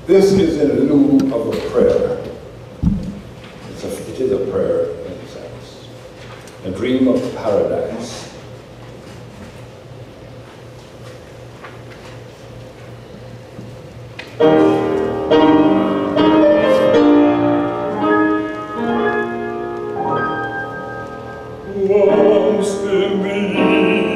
This is in lieu of a prayer. It is a prayer in a sense. A dream of paradise. Once in the evening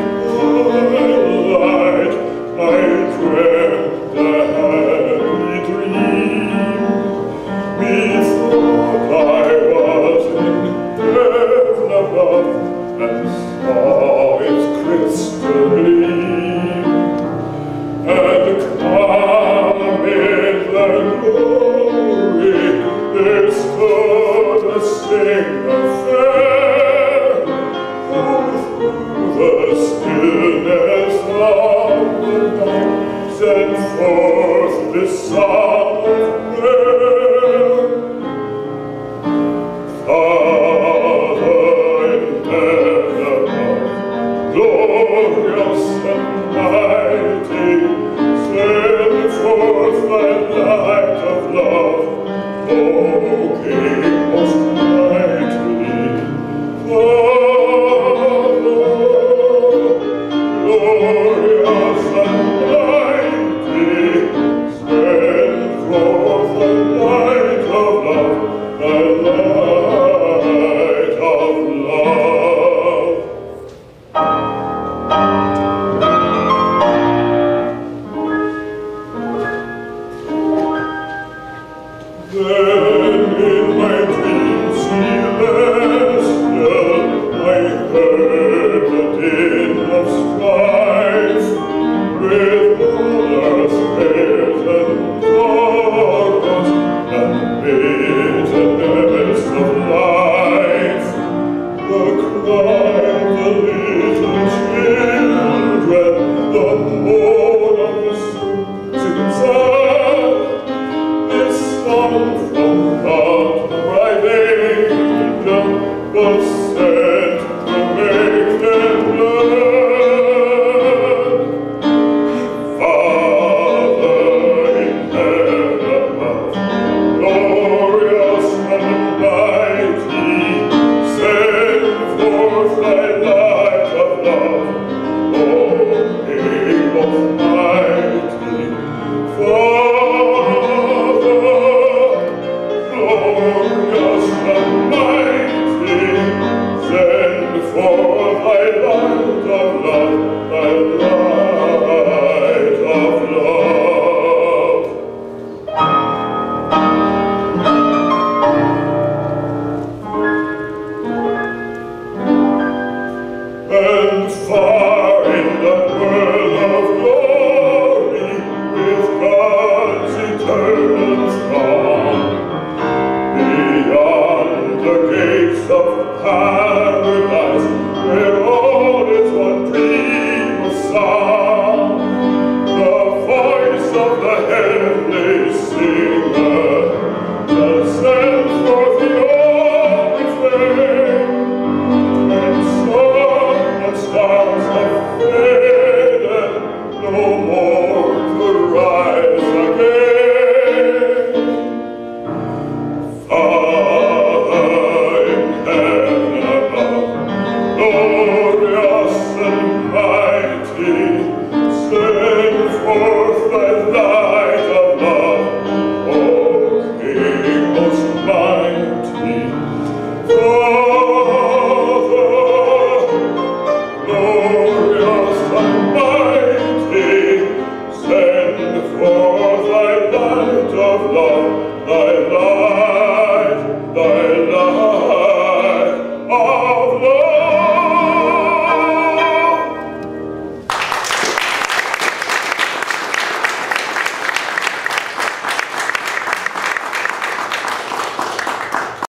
twilight, I dreamt a happy dream. Methought I was in heaven above, and saw its crystal gleam. And calm amid the glory, there stood a singer fair, who through the stillness of the night sent forth this song of prayer.